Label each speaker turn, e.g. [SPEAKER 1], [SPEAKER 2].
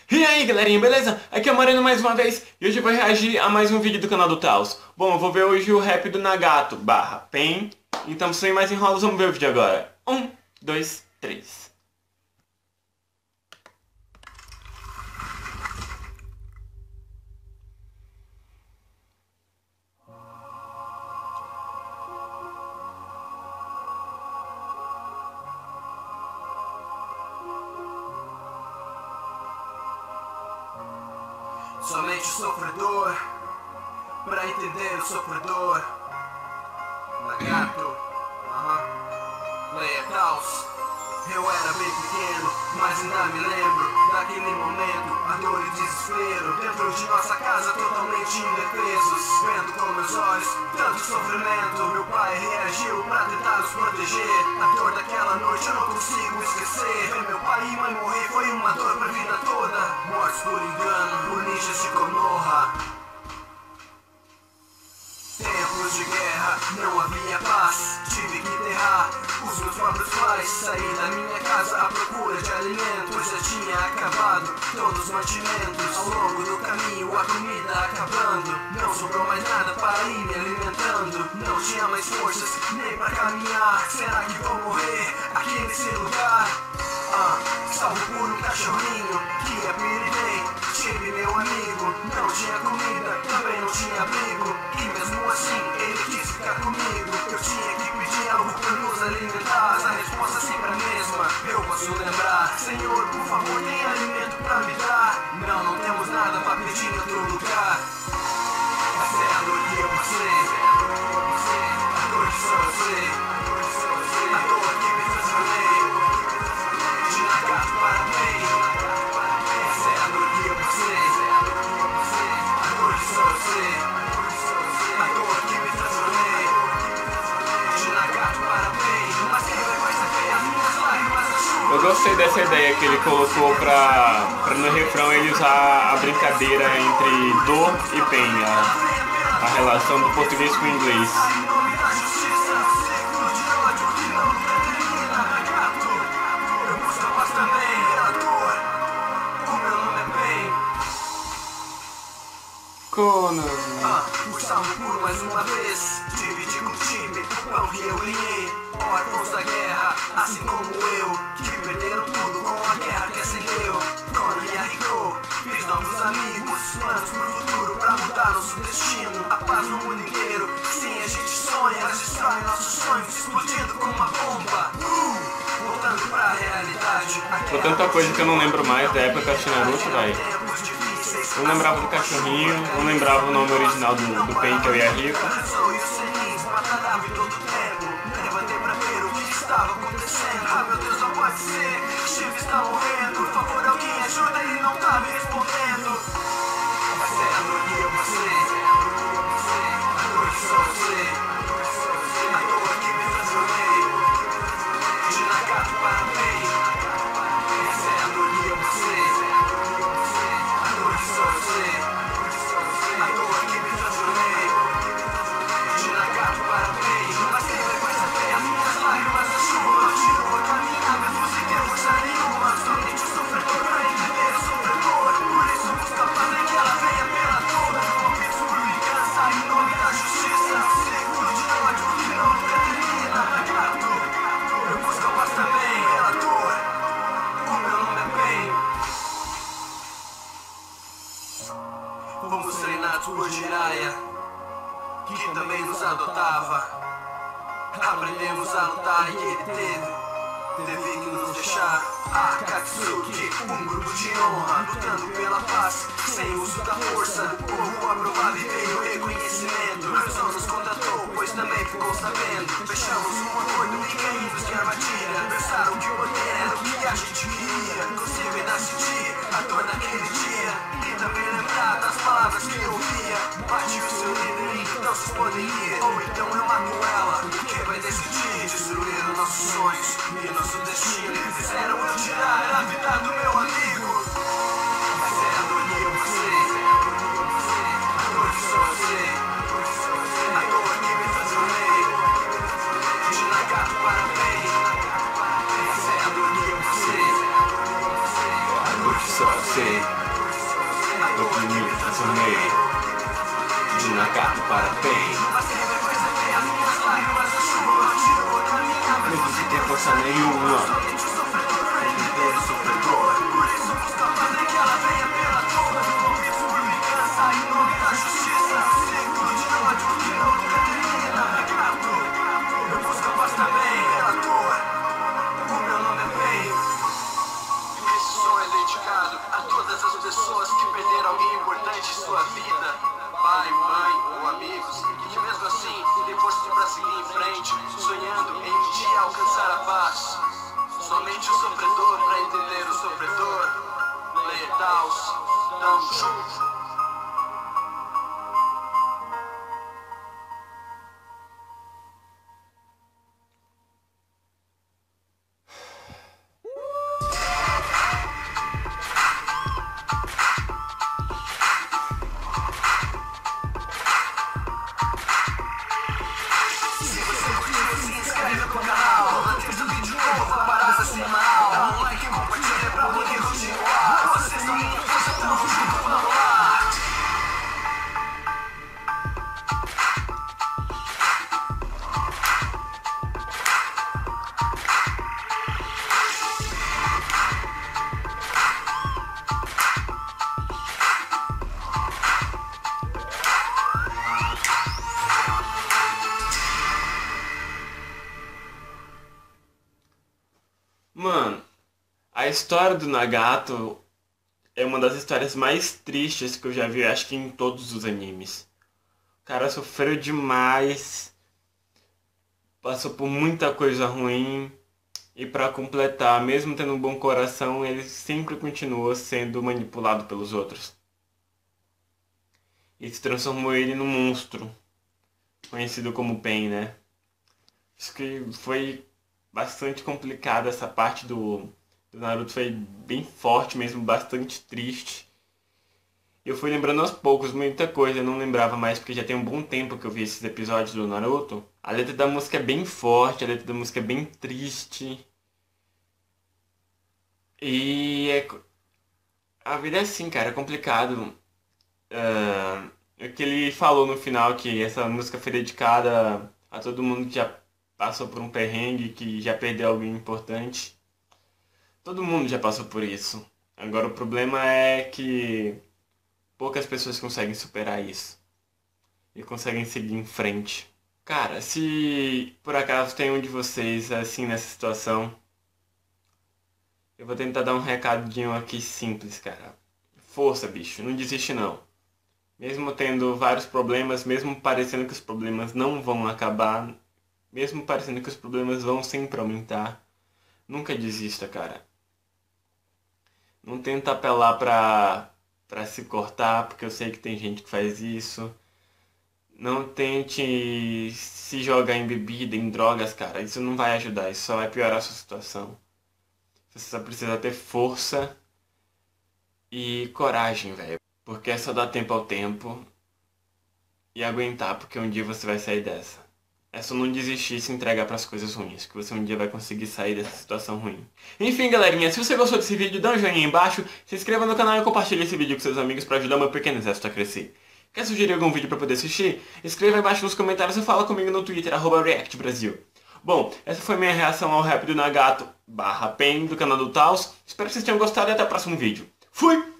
[SPEAKER 1] E aí galerinha, beleza? Aqui é o Mariano mais uma vez e hoje eu vou reagir a mais um vídeo do canal do Taos. Bom, eu vou ver hoje o rap do Nagato /Pen. Então sem mais enrolos, vamos ver o vídeo agora. 1, 2, 3.
[SPEAKER 2] Somente o sofredor, pra entender o sofredor. Nagato, Leia Caos. Eu era bem pequeno, mas ainda me lembro daquele momento, a dor e desespero dentro de nossa casa, totalmente indefesos, vendo com meus olhos tanto sofrimento. Meu pai reagiu pra tentar nos proteger. A dor daquela noite eu não consigo esquecer. Ver meu pai e mãe morrer foi uma dor pra vida toda. Mortos por engano, por ninjas de Konoha. Tempos de guerra, não havia paz. Tive que enterrar os meus próprios pais. Saí da minha casa à procura de alimento, pois já tinha acabado todos os mantimentos. Ao longo do caminho a comida acabando, não sobrou mais nada para ir me alimentando. Não tinha mais forças nem para caminhar. Será que vou morrer aqui nesse lugar? Salvo por um cachorrinho que apelidei Chip, meu amigo. Não tinha comida, também não tinha abrigo, e mesmo assim ele quis ficar comigo. Eu tinha que pedir algo pra nos alimentar, a resposta sempre a mesma, eu posso lembrar. Senhor, por favor, tem alimento pra me dar? Não, não temos nada pra pedir em outro lugar. Essa é a dor que eu passei, a dor que só eu sei, a dor que me transformei de Nagato para Pen. Essa é a dor que eu passei, a dor que só eu sei, a dor que me transformei de Nagato para Pen. Mas quem vai saber as minhas lágrimas da chuva?
[SPEAKER 1] Eu gostei dessa ideia que ele colocou pra no refrão ele usar a brincadeira entre dor e pen, a relação do português com o inglês.
[SPEAKER 2] Pulsamos por mais uma vez, dividir com o time o pão que eu ganhei. Órfãos da guerra, assim como eu, que perderam tudo com a guerra que acendeu. Quando me arricou, fiz novos amigos, planos pro futuro pra mudar nosso destino. A paz no mundo inteiro, sim a gente sonha, mas destrói nossos sonhos, explodindo como uma bomba. Voltando pra realidade.
[SPEAKER 1] Foi tanta coisa que eu não lembro mais da época que eu assisti Naruto, velho. Eu não lembrava do cachorrinho, não lembrava o nome original do Pen, que eu ia rico.
[SPEAKER 2] Levantei pra ver o que estava acontecendo. Ah, meu Deus, não pode ser. Steve está morrendo. Por favor, alguém ajuda, ele não tá me respondendo. Essa é a dor que eu passei, a dor que só eu sei, a dor que me transformei de Nagato para Pen. Essa é a dor que eu passei, a dor que só eu sei, a dor que me transformei de Nagato para Pen. Mas quem vai saber as minhas lágrimas da chuva? Continua a caminhar, mesmo sem ter força nenhuma. Somente o sofredor pra entender o sofredor. Por isso busca a paz que ela venha pela dor. Golpes por vingança em nome da justiça. Seguro de ódio que não determina. Nagato, eu busco a paz também pela dor. O meu nome é Pen. Fomos treinados por Jiraiya, que também nos adotava. Aprendemos a lutar e ele teve que nos deixar. Akatsuki, um grupo de honra, lutando pela paz, sem uso da força. O povo aprovado e veio reconhecimento. Deus não nos contratou, pois também ficou sabendo. Fechamos um acordo e caímos de armadilha. Pensaram que o poder era o que a gente queria. Inclusive decidir a dor daquele dia, e também lembrar das palavras que eu ouvia. Bate o seu líder, então vocês podem ir, ou então eu mato ela. Quem vai decidir destruir os nossos sonhos e nosso destino? Fizeram eu tirar a vida do meu amigo. Essa é a dor que eu passei, a dor que só eu sei, a dor que me transformei de Nagato para Pen. Essa é a dor que eu passei, a dor que só eu sei.
[SPEAKER 1] você. Eu que me transformei de Nagato para Pain. Mesmo sem ter força nenhuma.
[SPEAKER 2] Pessoas que perderam alguém importante em sua vida, pai, mãe ou amigos, e que mesmo assim têm força para seguir em frente, sonhando em um dia alcançar a paz. Somente o sofredor para entender o sofredor. Player Taos, tamo junto.
[SPEAKER 1] Mano, a história do Nagato é uma das histórias mais tristes que eu já vi, acho que em todos os animes. O cara sofreu demais, passou por muita coisa ruim, e pra completar, mesmo tendo um bom coração, ele sempre continuou sendo manipulado pelos outros. Isso transformou ele num monstro, conhecido como Pain, né? Acho que foi bastante complicado essa parte do Naruto, foi bem forte mesmo, bastante triste. Eu fui lembrando aos poucos muita coisa, eu não lembrava mais porque já tem um bom tempo que eu vi esses episódios do Naruto. A letra da música é bem forte, a letra da música é bem triste. A vida é assim, cara, é complicado. O que ele falou no final, que essa música foi dedicada a todo mundo que já passou por um perrengue, que já perdeu alguém importante. Todo mundo já passou por isso. Agora o problema é que poucas pessoas conseguem superar isso. E conseguem seguir em frente. Cara, se por acaso tem um de vocês assim nessa situação, eu vou tentar dar um recadinho aqui simples, cara. Força, bicho, não desiste não. Mesmo tendo vários problemas, mesmo parecendo que os problemas não vão acabar, mesmo parecendo que os problemas vão sempre aumentar, nunca desista, cara. Não tenta apelar pra se cortar, porque eu sei que tem gente que faz isso. Não tente se jogar em bebida, em drogas, cara. Isso não vai ajudar, isso só vai piorar a sua situação. Você só precisa ter força e coragem, velho. Porque é só dar tempo ao tempo e aguentar, porque um dia você vai sair dessa. É só não desistir e se entregar pras coisas ruins, que você um dia vai conseguir sair dessa situação ruim. Enfim, galerinha, se você gostou desse vídeo, dá um joinha aí embaixo, se inscreva no canal e compartilhe esse vídeo com seus amigos pra ajudar o meu pequeno exército a crescer. Quer sugerir algum vídeo pra poder assistir? Escreva aí embaixo nos comentários e fala comigo no Twitter, @reactbrasil. Bom, essa foi minha reação ao rap do Nagato /Pain do canal do Taos. Espero que vocês tenham gostado e até o próximo vídeo. Fui!